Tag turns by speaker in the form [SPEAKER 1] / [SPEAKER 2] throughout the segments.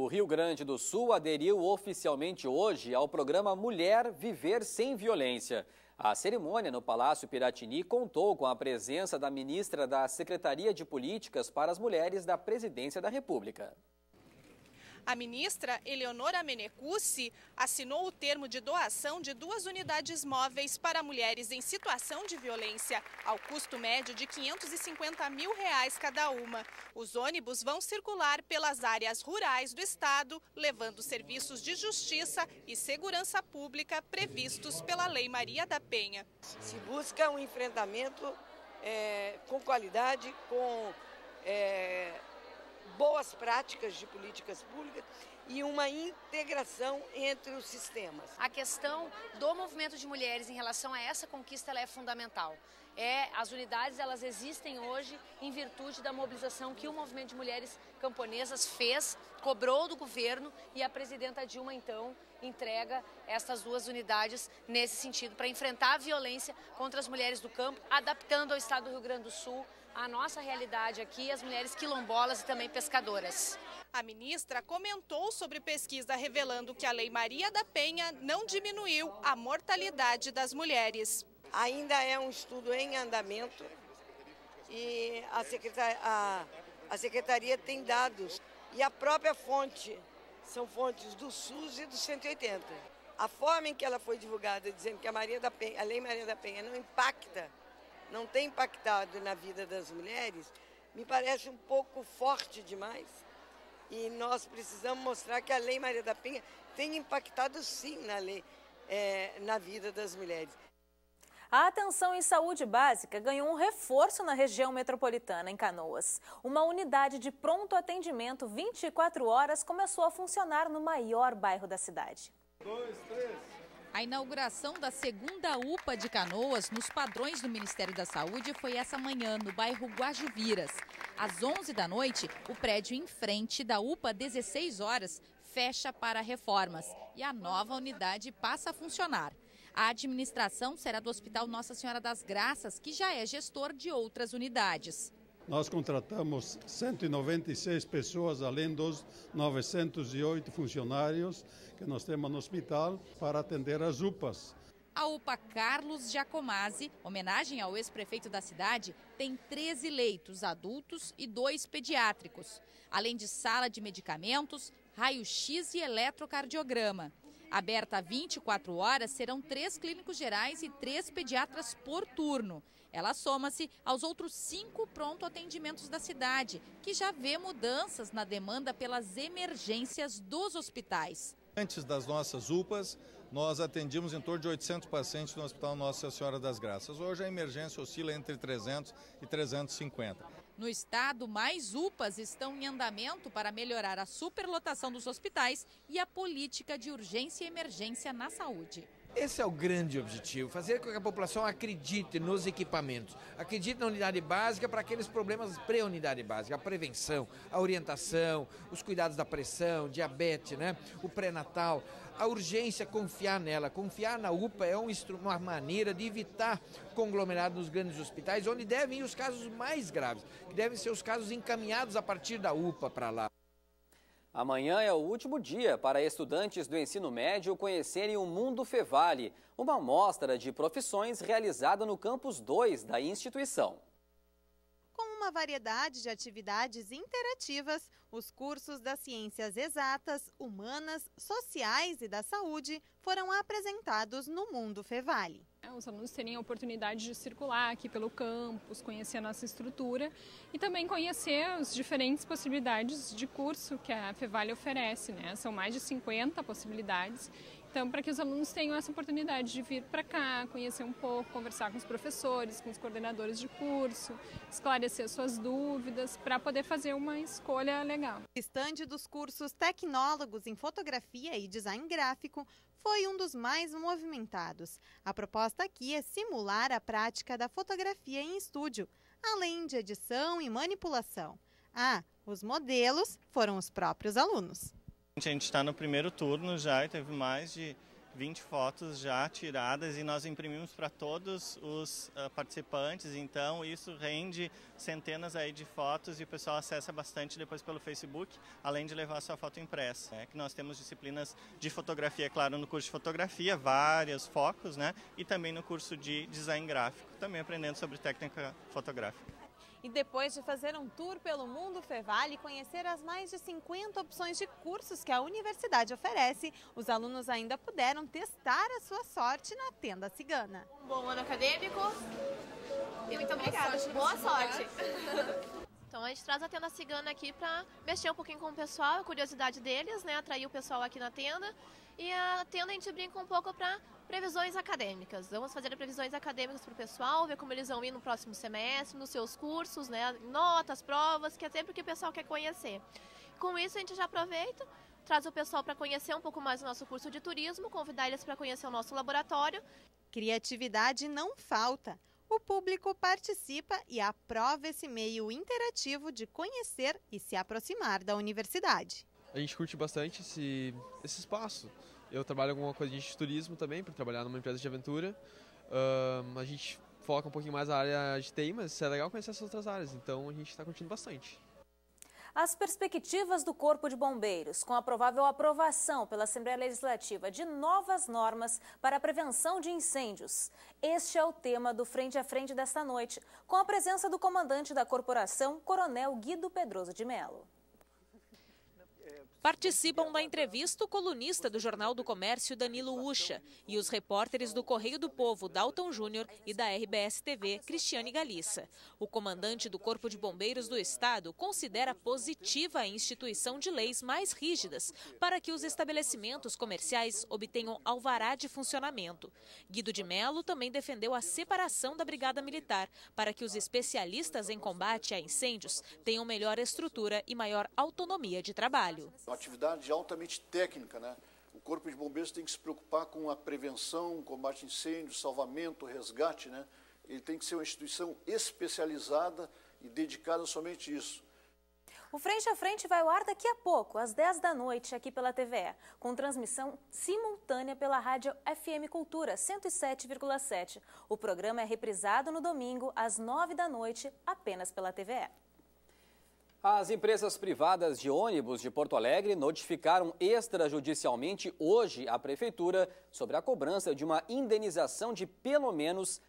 [SPEAKER 1] O Rio Grande do Sul aderiu oficialmente hoje ao programa Mulher Viver Sem Violência. A cerimônia no Palácio Piratini contou com a presença da ministra da Secretaria de Políticas para as Mulheres da Presidência da República.
[SPEAKER 2] A ministra Eleonora Menecuzzi assinou o termo de doação de 2 unidades móveis para mulheres em situação de violência, ao custo médio de R$ 550 mil cada uma. Os ônibus vão circular pelas áreas rurais do estado, levando serviços de justiça e segurança pública previstos pela Lei Maria da Penha.
[SPEAKER 3] Se busca um enfrentamento com qualidade, com boas práticas de políticas públicas e uma integração entre os sistemas.
[SPEAKER 4] A questão do movimento de mulheres em relação a essa conquista ela é fundamental. As unidades elas existem hoje em virtude da mobilização que o movimento de mulheres camponesas fez, cobrou do governo e a presidenta Dilma então entrega estas 2 unidades nesse sentido, para enfrentar a violência contra as mulheres do campo, adaptando ao estado do Rio Grande do Sul a nossa realidade aqui, as mulheres quilombolas e também pescadoras.
[SPEAKER 2] A ministra comentou sobre pesquisa revelando que a Lei Maria da Penha não diminuiu a mortalidade das mulheres.
[SPEAKER 3] Ainda é um estudo em andamento e a Secretaria tem dados e a própria fonte, são fontes do SUS e do 180. A forma em que ela foi divulgada, dizendo que a Lei Maria da Penha não tem impactado na vida das mulheres, me parece um pouco forte demais. E nós precisamos mostrar que a Lei Maria da Penha tem impactado sim na vida das mulheres.
[SPEAKER 5] A atenção em saúde básica ganhou um reforço na região metropolitana, em Canoas. Uma unidade de pronto atendimento 24 horas começou a funcionar no maior bairro da cidade.
[SPEAKER 6] 2, 3...
[SPEAKER 7] A inauguração da 2ª UPA de Canoas, nos padrões do Ministério da Saúde, foi essa manhã, no bairro Guajuviras. Às 11 da noite, o prédio em frente da UPA 16 horas fecha para reformas e a nova unidade passa a funcionar. A administração será do Hospital Nossa Senhora das Graças, que já é gestor de outras unidades.
[SPEAKER 6] Nós contratamos 196 pessoas, além dos 908 funcionários que nós temos no hospital, para atender as UPAs.
[SPEAKER 7] A UPA Carlos Giacomazzi, homenagem ao ex-prefeito da cidade, tem 13 leitos adultos e 2 pediátricos, além de sala de medicamentos, raio-x e eletrocardiograma. Aberta 24 horas, serão 3 clínicos gerais e 3 pediatras por turno. Ela soma-se aos outros 5 pronto-atendimentos da cidade, que já vê mudanças na demanda pelas emergências dos hospitais.
[SPEAKER 8] Antes das nossas UPAs, nós atendíamos em torno de 800 pacientes no Hospital Nossa Senhora das Graças. Hoje a emergência oscila entre 300 e 350.
[SPEAKER 7] No estado, mais UPAs estão em andamento para melhorar a superlotação dos hospitais e a política de urgência e emergência na saúde.
[SPEAKER 9] Esse é o grande objetivo, fazer com que a população acredite nos equipamentos, acredite na unidade básica para aqueles problemas pré-unidade básica, a prevenção, a orientação, os cuidados da pressão, diabetes, o pré-natal, a urgência, confiar nela. Confiar na UPA é uma maneira de evitar conglomerado nos grandes hospitais, onde devem ir os casos mais graves, que devem ser os casos encaminhados a partir da UPA para lá.
[SPEAKER 1] Amanhã é o último dia para estudantes do ensino médio conhecerem o Mundo Fevale, uma mostra de profissões realizada no campus 2 da instituição.
[SPEAKER 10] Com uma variedade de atividades interativas, os cursos das ciências exatas, humanas, sociais e da saúde foram apresentados no Mundo Fevale.
[SPEAKER 11] Os alunos terem a oportunidade de circular aqui pelo campus, conhecer a nossa estrutura e também conhecer as diferentes possibilidades de curso que a Fevale oferece, São mais de 50 possibilidades. Então, para que os alunos tenham essa oportunidade de vir para cá, conhecer um pouco, conversar com os professores, com os coordenadores de curso, esclarecer suas dúvidas, para poder fazer uma escolha legal.
[SPEAKER 10] O estande dos cursos tecnólogos em fotografia e design gráfico foi um dos mais movimentados. A proposta aqui é simular a prática da fotografia em estúdio, além de edição e manipulação. Os modelos foram os próprios alunos.
[SPEAKER 12] A gente está no primeiro turno já e teve mais de 20 fotos já tiradas e nós imprimimos para todos os participantes, então isso rende centenas aí de fotos e o pessoal acessa bastante depois pelo Facebook, além de levar sua foto impressa. Que nós temos disciplinas de fotografia, claro, no curso de fotografia, vários focos, né? E também no curso de design gráfico, também aprendendo sobre técnica fotográfica.
[SPEAKER 10] E depois de fazer um tour pelo Mundo Fevale e conhecer as mais de 50 opções de cursos que a universidade oferece, os alunos ainda puderam testar a sua sorte na tenda cigana.
[SPEAKER 13] Bom ano acadêmico e muito obrigada. Boa sorte. Então a gente traz a tenda cigana aqui para mexer um pouquinho com o pessoal, a curiosidade deles, né, atrair o pessoal aqui na tenda. E a tenda a gente brinca um pouco para previsões acadêmicas. Vamos fazer previsões acadêmicas para o pessoal, ver como eles vão ir no próximo semestre, nos seus cursos, né, notas, provas, que é sempre o que o pessoal quer conhecer. Com isso a gente já aproveita, traz o pessoal para conhecer um pouco mais o nosso curso de turismo, convidar eles para conhecer o nosso laboratório.
[SPEAKER 10] Criatividade não falta. O público participa e aprova esse meio interativo de conhecer e se aproximar da universidade.
[SPEAKER 14] A gente curte bastante esse espaço. Eu trabalho com alguma coisa de turismo também, para trabalhar numa empresa de aventura. A gente foca um pouquinho mais na área de TI, mas é legal conhecer essas outras áreas, então a gente está curtindo bastante.
[SPEAKER 5] As perspectivas do Corpo de Bombeiros, com a provável aprovação pela Assembleia Legislativa de novas normas para a prevenção de incêndios. Este é o tema do Frente a Frente desta noite, com a presença do comandante da corporação, Coronel Guido Pedroso de Mello.
[SPEAKER 15] Participam da entrevista o colunista do Jornal do Comércio, Danilo Ucha, e os repórteres do Correio do Povo, Dalton Júnior, e da RBS-TV, Cristiane Galissa. O comandante do Corpo de Bombeiros do Estado considera positiva a instituição de leis mais rígidas para que os estabelecimentos comerciais obtenham alvará de funcionamento. Guido de Mello também defendeu a separação da Brigada Militar para que os especialistas em combate a incêndios tenham melhor estrutura e maior autonomia de trabalho.
[SPEAKER 16] Uma atividade altamente técnica, né? O Corpo de Bombeiros tem que se preocupar com a prevenção, combate a incêndios, salvamento, resgate, né? Ele tem que ser uma instituição especializada e dedicada somente a isso.
[SPEAKER 5] O Frente a Frente vai ao ar daqui a pouco, às 10 da noite, aqui pela TVE, com transmissão simultânea pela rádio FM Cultura 107,7. O programa é reprisado no domingo, às 9 da noite, apenas pela TVE.
[SPEAKER 1] As empresas privadas de ônibus de Porto Alegre notificaram extrajudicialmente hoje a Prefeitura sobre a cobrança de uma indenização de pelo menos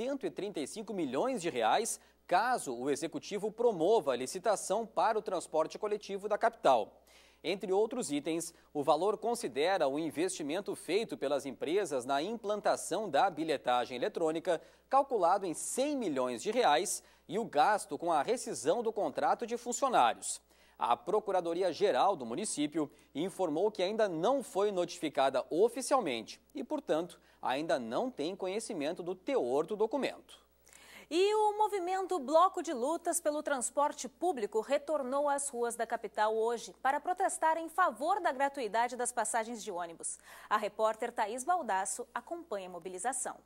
[SPEAKER 1] 135 milhões de reais caso o Executivo promova a licitação para o transporte coletivo da capital. Entre outros itens, o valor considera o investimento feito pelas empresas na implantação da bilhetagem eletrônica, calculado em 100 milhões de reais, e o gasto com a rescisão do contrato de funcionários. A Procuradoria-Geral do município informou que ainda não foi notificada oficialmente e, portanto, ainda não tem conhecimento do teor do documento.
[SPEAKER 5] E o movimento Bloco de Lutas pelo Transporte Público retornou às ruas da capital hoje para protestar em favor da gratuidade das passagens de ônibus. A repórter Thaís Baldasso acompanha a mobilização.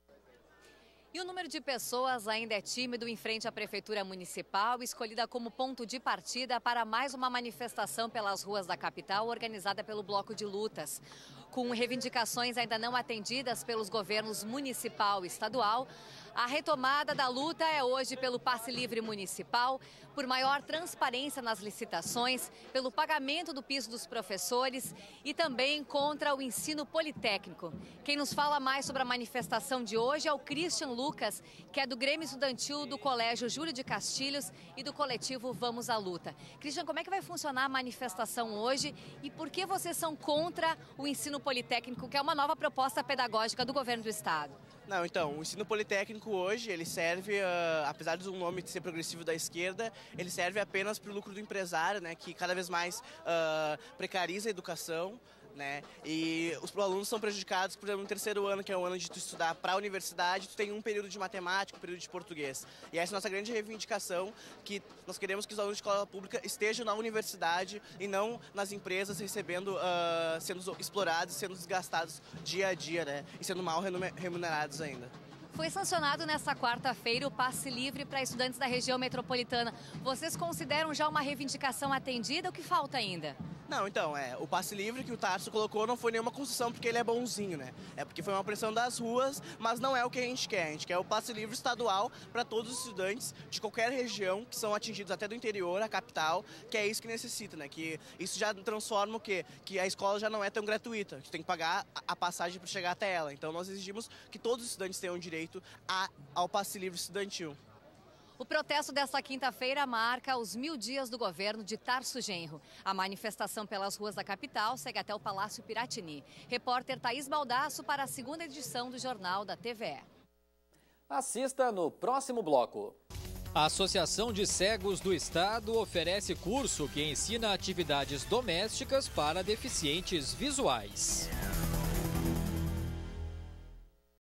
[SPEAKER 17] E o número de pessoas ainda é tímido em frente à Prefeitura Municipal, escolhida como ponto de partida para mais uma manifestação pelas ruas da capital, organizada pelo Bloco de Lutas. Com reivindicações ainda não atendidas pelos governos municipal e estadual, a retomada da luta é hoje pelo passe livre municipal, por maior transparência nas licitações, pelo pagamento do piso dos professores e também contra o ensino politécnico. Quem nos fala mais sobre a manifestação de hoje é o Christian Lucas, que é do Grêmio Estudantil do Colégio Júlio de Castilhos e do coletivo Vamos à Luta. Christian, como é que vai funcionar a manifestação hoje e por que vocês são contra o ensino politécnico, que é uma nova proposta pedagógica do governo do estado?
[SPEAKER 18] Não, então, o ensino politécnico hoje, ele serve, apesar de um nome ser progressivo da esquerda, ele serve apenas para o lucro do empresário, né, que cada vez mais precariza a educação, né, e os alunos são prejudicados, por exemplo, no terceiro ano, que é o ano de tu estudar para a universidade, tu tem um período de matemática, um período de português. E essa é a nossa grande reivindicação, que nós queremos que os alunos de escola pública estejam na universidade e não nas empresas recebendo, sendo explorados, sendo desgastados dia a dia, né, e sendo mal remunerados ainda.
[SPEAKER 17] Foi sancionado nesta quarta-feira o passe livre para estudantes da região metropolitana. Vocês consideram já uma reivindicação atendida ou que falta ainda?
[SPEAKER 18] Não, então, o passe livre que o Tarso colocou não foi nenhuma concessão porque ele é bonzinho, né? É porque foi uma pressão das ruas, mas não é o que a gente quer. A gente quer o passe livre estadual para todos os estudantes de qualquer região que são atingidos até do interior, a capital, que é isso que necessita, né? Que isso já transforma o quê? Que a escola já não é tão gratuita, que tem que pagar a passagem para chegar até ela. Então nós exigimos que todos os estudantes tenham direito ao passe livre estudantil.
[SPEAKER 17] O protesto desta quinta-feira marca os 1000 dias do governo de Tarso Genro. A manifestação pelas ruas da capital segue até o Palácio Piratini. Repórter Thaís Baldasso para a segunda edição do Jornal da TVE.
[SPEAKER 1] Assista no próximo bloco.
[SPEAKER 19] A Associação de Cegos do Estado oferece curso que ensina atividades domésticas para deficientes visuais.